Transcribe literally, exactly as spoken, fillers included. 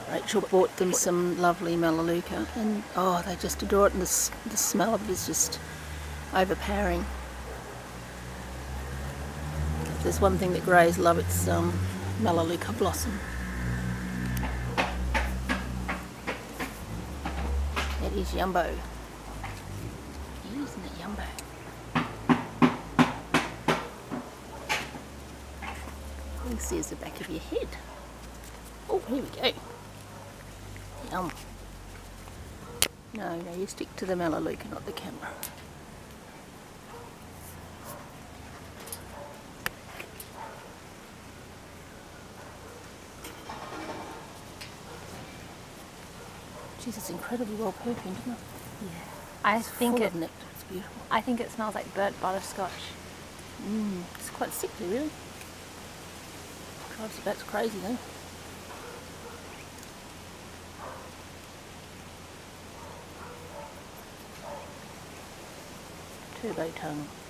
Rachel bought them some lovely melaleuca, and oh, they just adore it, and the, the smell of it is just overpowering. If there's one thing that greys love, it's um, melaleuca blossom. That is Yumbo. Isn't it Yumbo? You can see it's the back of your head. Oh, here we go. Yum. No, no, you stick to the melaleuca, not the camera. Jeez, it's incredibly well perfumed, isn't it? Yeah. I It's think full it. of nectar. It's beautiful. I think it smells like burnt butterscotch. Mm, it's quite sickly, really. Drives the bats crazy, though. Turbo tongue.